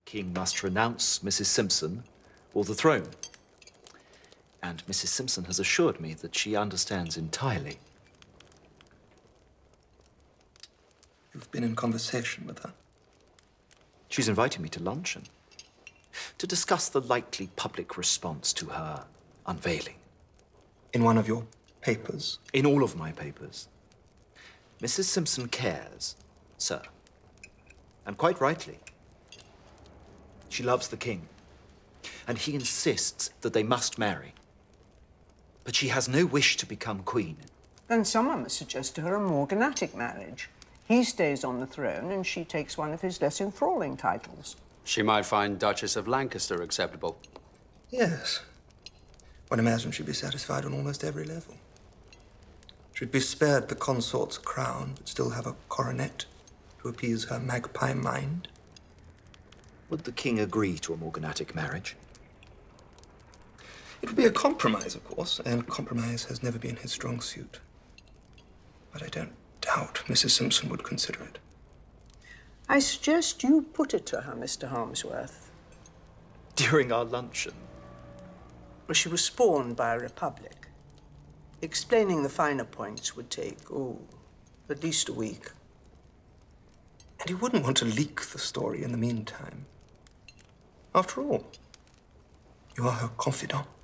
King must renounce Mrs. Simpson or the throne. And Mrs. Simpson has assured me that she understands entirely. You've been in conversation with her? She's invited me to luncheon to discuss the likely public response to her unveiling. In one of your papers? In all of my papers. Mrs. Simpson cares, sir. And quite rightly. She loves the king. And he insists that they must marry. But she has no wish to become queen. Then someone must suggest to her a morganatic marriage. He stays on the throne and she takes one of his less enthralling titles. She might find Duchess of Lancaster acceptable. Yes. One imagines she'd be satisfied on almost every level. She'd be spared the consort's crown, but still have a coronet to appease her magpie mind. Would the king agree to a morganatic marriage? It would be a compromise, of course, and compromise has never been his strong suit. But I don't doubt Mrs. Simpson would consider it. I suggest you put it to her, Mr. Harmsworth. During our luncheon? Well, she was spawned by a republic. Explaining the finer points would take, at least a week. And you wouldn't want to leak the story in the meantime. After all, you are her confidant.